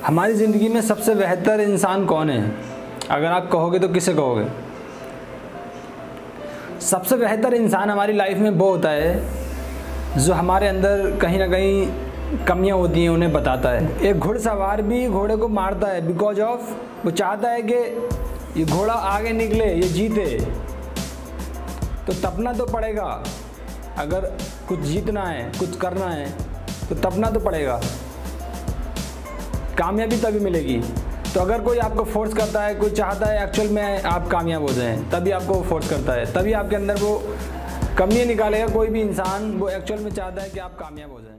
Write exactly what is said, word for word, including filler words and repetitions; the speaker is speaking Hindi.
हमारी ज़िंदगी में सबसे बेहतर इंसान कौन है? अगर आप कहोगे तो किसे कहोगे? सबसे बेहतर इंसान हमारी लाइफ में वो होता है जो हमारे अंदर कहीं ना कहीं कमियां होती हैं उन्हें बताता है। एक घुड़सवार भी घोड़े को मारता है बिकॉज ऑफ वो चाहता है कि ये घोड़ा आगे निकले, ये जीते। तो तपना तो पड़ेगा, अगर कुछ जीतना है, कुछ करना है तो तपना तो पड़ेगा, कामयाबी तभी मिलेगी। तो अगर कोई आपको फोर्स करता है, कोई चाहता है एक्चुअल में आप कामयाब हो जाएं, तभी आपको वो फोर्स करता है, तभी आपके अंदर वो कमियां निकालेगा। कोई भी इंसान वो एक्चुअल में चाहता है कि आप कामयाब हो जाएं।